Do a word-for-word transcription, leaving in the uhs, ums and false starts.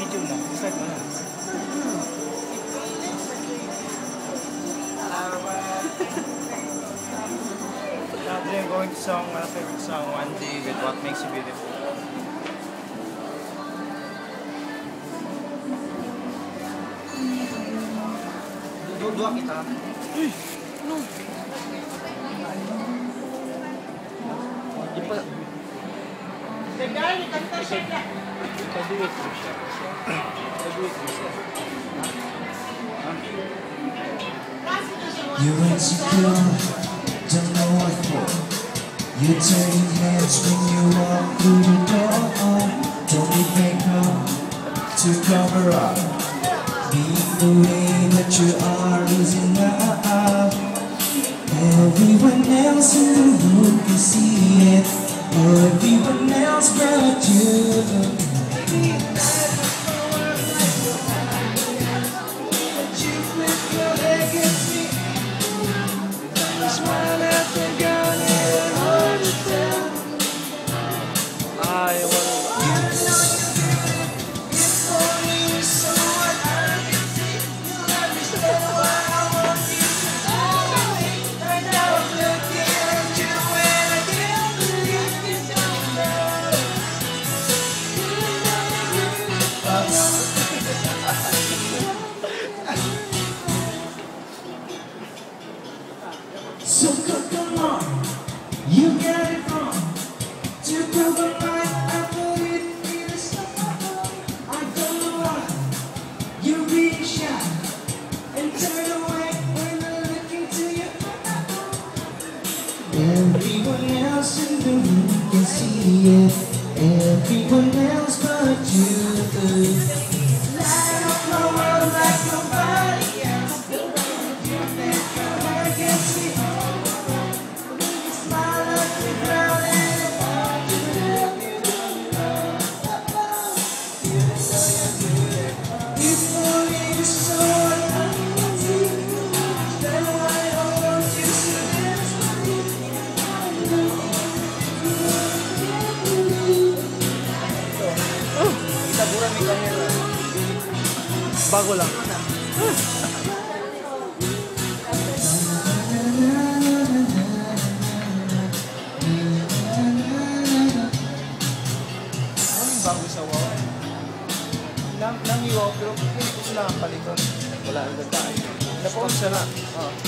Video na. Start mo na. Now I'm going to song, my favorite song, one D with What Makes You Beautiful. Dua-dua kita. Uy! Ano? Di pa... Ikaduit mo siya. Ikaduit mo siya. You're insecure, don't know what for. You're turning heads when you walk through the door. Don't need makeup to cover up. Being the way that you are is enough. Everyone else in the room can see it. Everyone else but you. Smile at the gun and hold it down. I want So come on, you got it wrong. To prove a mind, I put it in a song. I don't know why you're being shy and turn away when I look into your eyes. Everyone else in the room can see it. Everyone else but you. Light up my world like nobody else. You never can see. bago lang. Anong bago sa wow? Nang, nang iwaw, pero hindi ko sila ang paliton. Wala ang ganda. Napause siya na. Oh.